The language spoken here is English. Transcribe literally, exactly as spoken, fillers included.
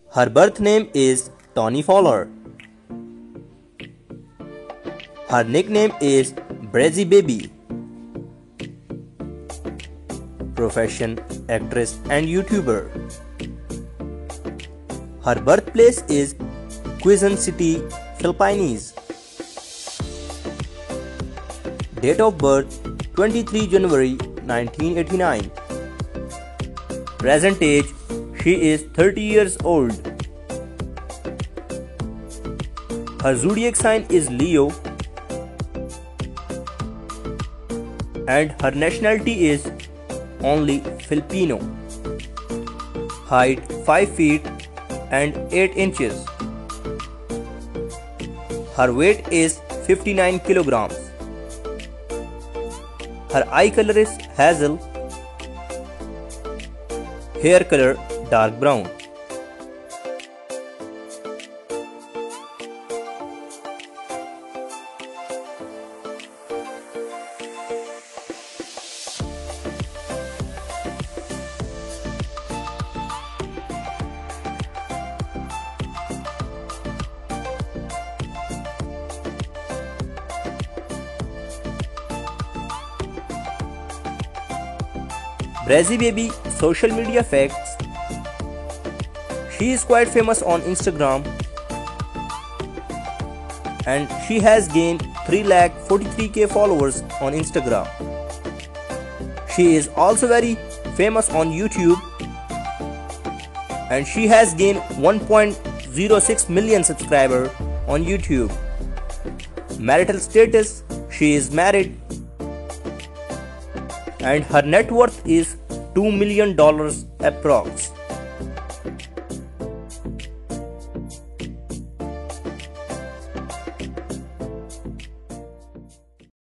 Her birth name is Toni Fowler. Her nickname is Brazzy Baby. Profession: actress and YouTuber. Her birthplace is Quezon City, Philippines. Date of birth: twenty-third January nineteen eighty-nine. Present age: she is thirty years old. Her zodiac sign is Leo and her nationality is only Filipino. Height: five feet and eight inches. Her weight is fifty-nine kilograms. Her eye color is hazel. Hair color dark brown. Brazzy Baby social media facts. She is quite famous on Instagram and she has gained three lakh forty-three thousand followers on Instagram. She is also very famous on YouTube and she has gained one point zero six million subscribers on YouTube. Marital status: she is married and her net worth is two million dollars approx.